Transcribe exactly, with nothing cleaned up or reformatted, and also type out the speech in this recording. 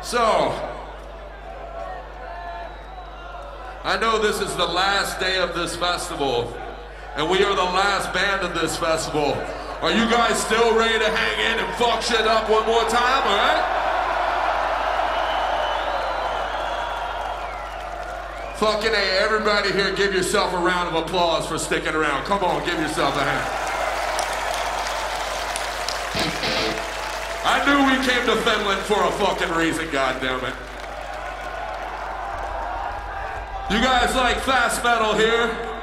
So, I know this is the last day of this festival, and we are the last band of this festival. Are you guys still ready to hang in and fuck shit up one more time, all right? Fucking A, everybody here, give yourself a round of applause for sticking around. Come on, give yourself a hand. I knew we came to Finland for a fucking reason, goddammit. You guys like fast metal here?